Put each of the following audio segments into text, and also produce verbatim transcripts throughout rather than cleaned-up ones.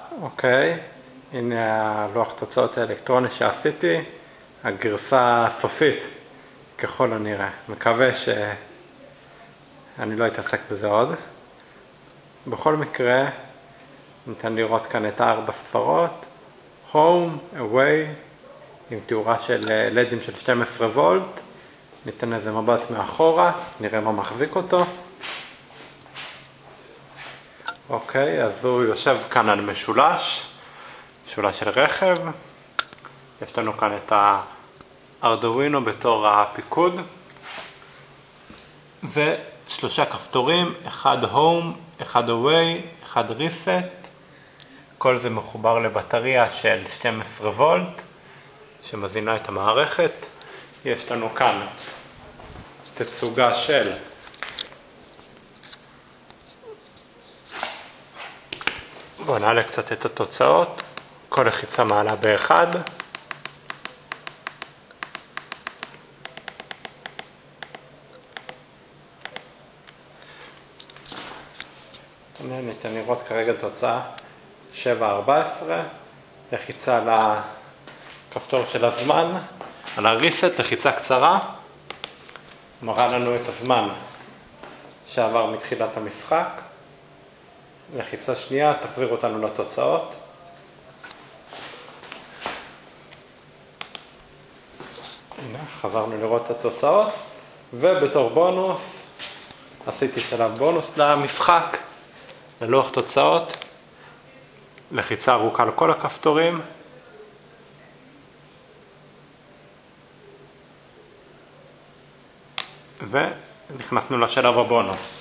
אוקיי, הנה הלוח תוצאות האלקטרוני שעשיתי, הגרסה הסופית ככל הנראה. מקווה שאני לא אתעסק בזה עוד. בכל מקרה, ניתן לראות כאן את הארבע ספרות, Home, Away, עם תאורה של לדים של שתים עשרה וולט, ניתן איזה מבט מאחורה, נראה מה מחזיק אותו. אוקיי, אז הוא יושב כאן על משולש, משולש של רכב. יש לנו כאן את הארדואינו בתור הפיקוד. ושלושה כפתורים, אחד Home, אחד Away, אחד Reset. כל זה מחובר לבטריה של שתים עשרה וולט, שמזינה את המערכת. יש לנו כאן תצוגה של בואו נעלה קצת את התוצאות. כל לחיצה מעלה באחד. הנה ניתן לראות כרגע תוצאה שבע ארבע עשרה. לחיצה על הכפתור של הזמן, על הריסט, לחיצה קצרה. מראה לנו את הזמן שעבר מתחילת המשחק. לחיצה שנייה תחזיר אותנו לתוצאות. הנה, חזרנו לראות את התוצאות. ובתור בונוס, עשיתי שלב בונוס למשחק, ללוח תוצאות. לחיצה ארוכה על כל הכפתורים. ונכנסנו לשלב הבונוס.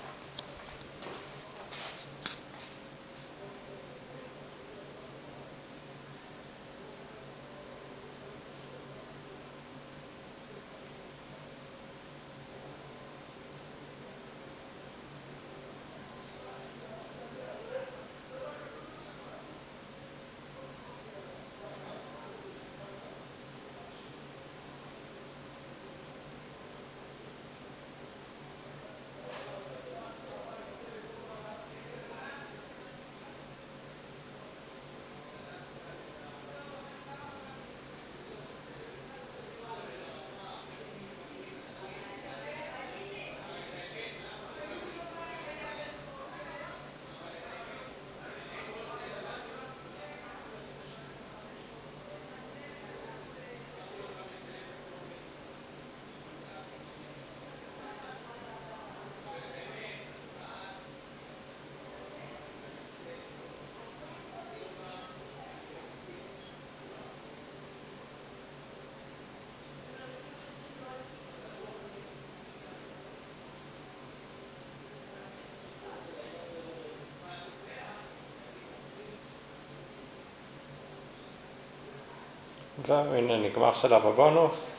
זהו, הנה נגמר שלב הבונוס.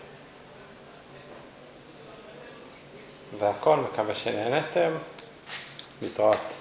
זה הכל, מקווה שנהנתם. להתראות.